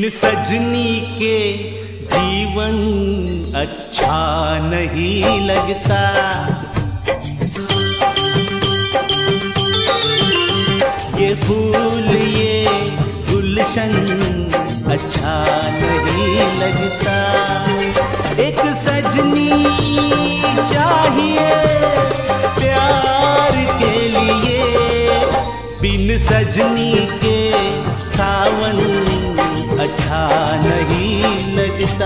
बिन सजनी के जीवन अच्छा नहीं लगता। ये फूल ये गुलशन अच्छा नहीं लगता। एक सजनी चाहिए प्यार के लिए, बिन सजनी के सावन अच्छा नहीं लगता।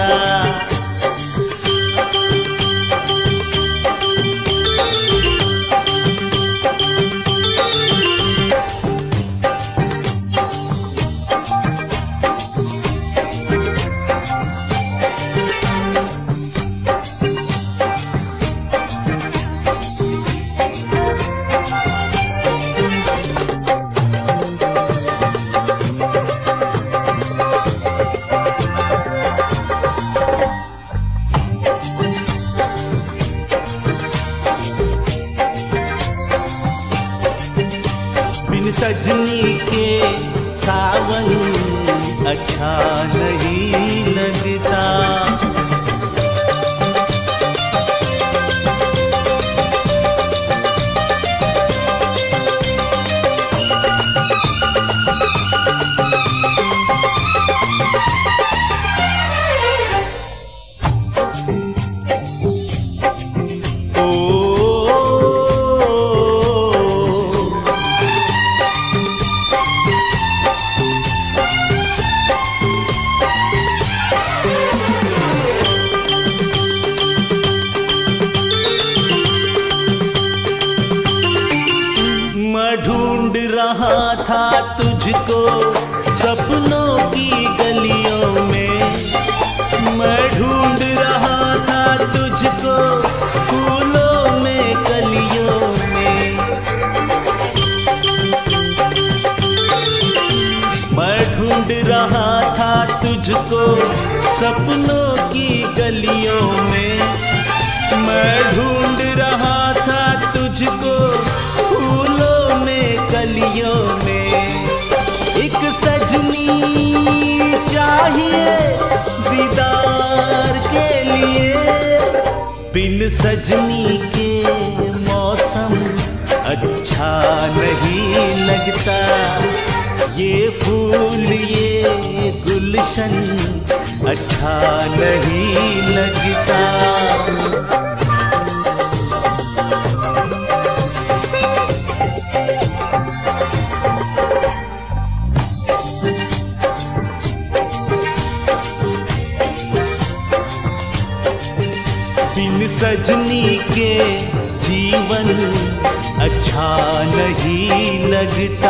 सजनी के सावन अच्छा नहीं लगता। ढूंढ रहा था तुझको सपनों की गलियों में, मैं ढूंढ रहा था तुझको फूलों में कलियों में। मैं ढूंढ रहा था तुझको सपनों की गलियों में, मैं ढूंढ रहा था तुझको गलियों में। एक सजनी चाहिए दीदार के लिए, बिन सजनी के मौसम अच्छा नहीं लगता। ये फूल ये गुलशन अच्छा नहीं लगता। बिन सजनी के जीवन अच्छा नहीं लगता।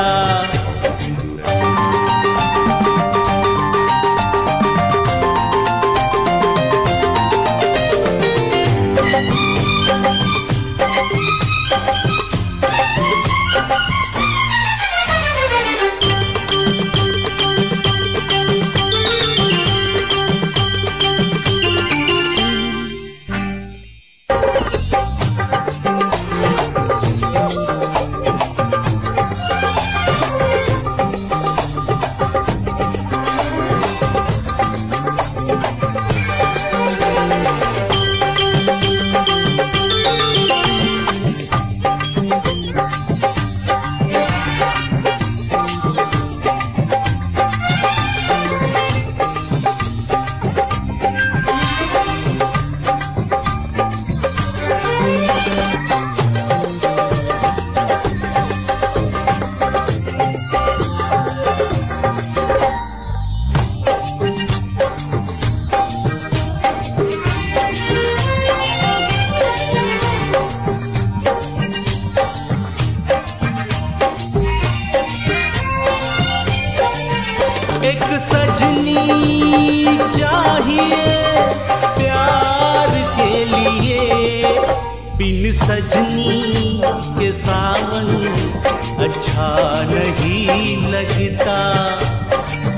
एक सजनी चाहिए प्यार के लिए, बिन सजनी के सावन अच्छा नहीं लगता।